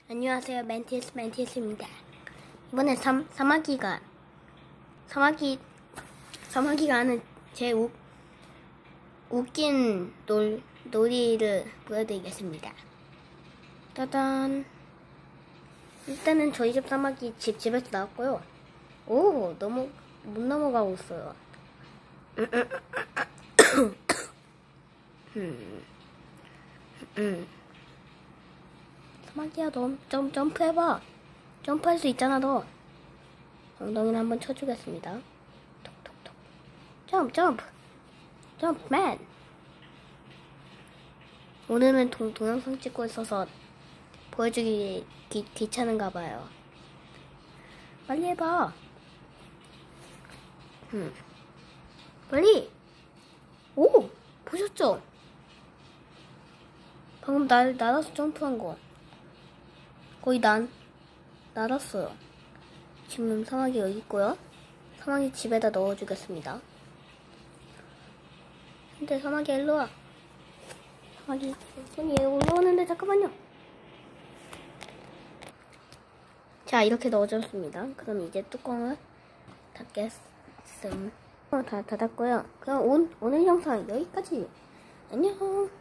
안녕하세요. 멘티스입니다. 이번에 사마귀가 하는 제 웃긴 놀이를 보여드리겠습니다. 짜잔. 일단은 저희 집 사마귀 집에서 나왔고요. 오, 못 넘어가고 있어요. 사마귀야, 너 점프해봐. 점프할 수 있잖아, 너. 엉덩이를 한번 쳐주겠습니다. 톡톡톡. 점프맨. 오늘은 동영상 찍고 있어서 보여주기 귀찮은가 봐요. 빨리 해봐. 빨리. 오, 보셨죠? 방금 날아서 점프한 거. 거의 날았어요. 지금 사마귀 여기 있고요. 사마귀 집에다 넣어주겠습니다. 근데 사마귀 일로 와. 사마귀 손이 올라오는데 잠깐만요. 자, 이렇게 넣어줬습니다. 그럼 이제 뚜껑을 닫겠음. 다 닫았고요. 그럼 오늘 영상 여기까지. 안녕.